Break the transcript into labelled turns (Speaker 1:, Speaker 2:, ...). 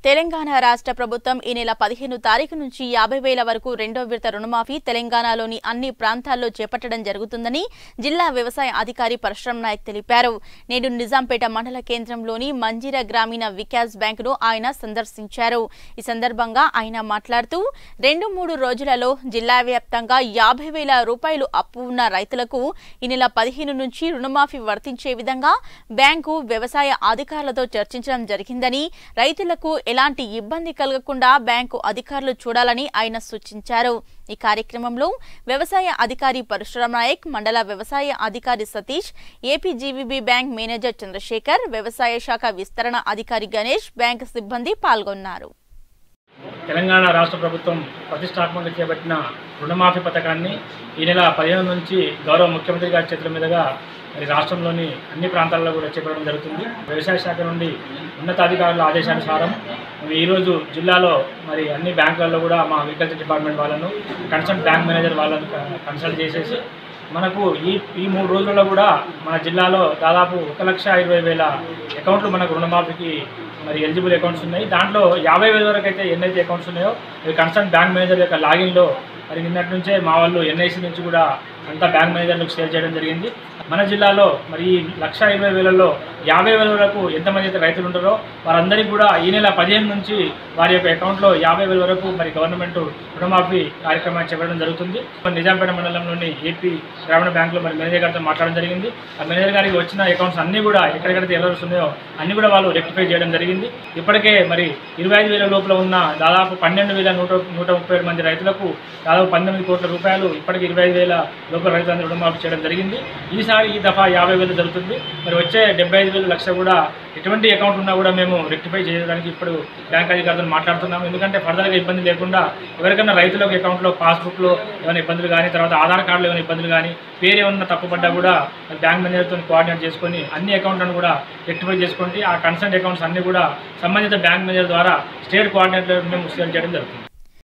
Speaker 1: తెలంగాణ రాష్ట్ర ప్రభుత్వం ఈ నెల 15 తారీఖు నుంచి 50,000 వరకు రెండో విడత రుణమాఫీ తెలంగాణలోని అన్ని ప్రాంతాల్లో చేపట్టడం జరుగుతుందని జిల్లా వ్యవసాయ అధికారి పరశురామ్ నాయక్ తెలిపారు. నేడు నిజాంపేట మండల కేంద్రంలోని మంజీరా గ్రామీణ వికాస్ బ్యాంకును ఆయన సందర్శించారు. ఈ సందర్భంగా ఆయన మాట్లాడుతూ 2-3 రోజులలో జిల్లా వ్యాప్తంగా 50,000 రూపాయలు అప్పు ఉన్న రైతులకు ఈ నెల 15 నుంచి రుణమాఫీ వర్తించే విధంగా బ్యాంకు వ్యవసాయ అధికారులతో చర్చించడం జరిగిందని, రైతులకు ఎలాంటి ఇబ్బంది కలగకుండా బ్యాంకు అధికారులు చూడాలని ఆయన సూచించారు. ఈ కార్యక్రమంలో వ్యవసాయ అధికారి పరశురామ్ నాయక్, మండల వ్యవసాయ అధికారి Satish, APGVB bank manager Chandrashekar, వ్యవసాయ శాఖ విస్తరణ అధికారి గణేష్, బ్యాంకు సిబ్బంది పాల్గొన్నారు.
Speaker 2: తెలంగాణ రాష్ట్ర ప్రభుత్వం ప్రతిష్టాత్మకంగా చేపట్టిన రుణమాఫీ పథకాన్ని ఈ నెల 15 నుంచి గౌరవ ముఖ్యమంత్రి గారి చేతుల మీదుగా మరి రాష్ట్రంలోని అన్ని ప్రాంతాల్లో కూడా చేపట్టడం జరుగుతుంది. వ్యవసాయ శాఖ నుండి ఉన్నతాధికారుల ఆదేశానుసారం ఈరోజు జిల్లాలో మరి అన్ని బ్యాంకులలో కూడా మా అగ్రికల్చర్ డిపార్ట్మెంట్ వాళ్ళను, కన్సల్ట్ బ్యాంక్ మేనేజర్ వాళ్ళను కన్సల్ట్ చేసేసి మనకు ఈ 3 రోజులలో కూడా మన జిల్లాలో దాదాపు 1,20,000 అకౌంట్లు మనకు రుణమాఫీకి మరి ఎలిజిబుల్ అకౌంట్స్ ఉన్నాయి. దాంట్లో 50,000 వరకు అయితే ఎన్నైతే అకౌంట్స్ ఉన్నాయో అవి కన్సర్న్ బ్యాంక్ మేనేజర్ యొక్క లాగిన్లో మరి నిన్నటి నుంచే మా వాళ్ళు ఎన్ఐసి నుంచి కూడా అంతా బ్యాంక్ మేనేజర్లకు షేర్ చేయడం జరిగింది. మన జిల్లాలో మరి ఈ 1,20,000లో 50,000 వరకు ఎంతమంది అయితే రైతులు ఉంటారో వారందరికీ కూడా ఈ నెల 15 నుంచి వారి యొక్క అకౌంట్లో 50,000 వరకు మరి గవర్నమెంట్ రుణమాఫీ కార్యక్రమాన్ని చేపట్టడం జరుగుతుంది. నిజాంపేట మండలంలోని ఏపీ గ్రామీణ బ్యాంకులో మరి మేనేజర్ గారితో మాట్లాడడం జరిగింది. ఆ మేనేజర్ గారికి వచ్చిన అకౌంట్స్ అన్నీ కూడా ఎక్కడెక్కడైతే ఎర్రర్స్ ఉన్నాయో అన్నీ కూడా వాళ్ళు రెక్టిఫై చేయడం జరిగింది. ఇప్పటికే మరి 25,000 లోపల ఉన్న దాదాపు 12,137 మంది రైతులకు దాదాపు 19 కోట్ల రూపాయలు ఇప్పటికి 25,000 లోపల రైతులందరూ రుణమాఫీ చేయడం జరిగింది. ఈ దఫా 50,000 జరుగుతుంది. మరి వచ్చే 75,000 లక్ష కూడా ఎటువంటి అకౌంట్ ఉన్నా కూడా మేము రెక్టిఫై చేయడానికి ఇప్పుడు బ్యాంక్ అధికారులతో మాట్లాడుతున్నాము. ఎందుకంటే ఫర్దర్గా ఇబ్బంది లేకుండా ఎవరికైనా రైతులకు అకౌంట్లో పాస్బుక్లో ఏమైనా ఇబ్బందులు కానీ, తర్వాత ఆధార్ కార్డులో ఏమైనా ఇబ్బందులు కానీ, పేరు ఏమన్నా తప్పుపడ్డా కూడా బ్యాంక్ మేనేజర్తో కోఆర్డినేట్ చేసుకొని అన్ని అకౌంట్లను కూడా రెక్టిఫై చేసుకుంటే ఆ కన్సర్న్ అకౌంట్స్ అన్నీ కూడా సంబంధిత బ్యాంక్ మేనేజర్ ద్వారా స్టేట్ కోఆర్డినేటర్ మేము షేర్ చేయడం జరుగుతుంది.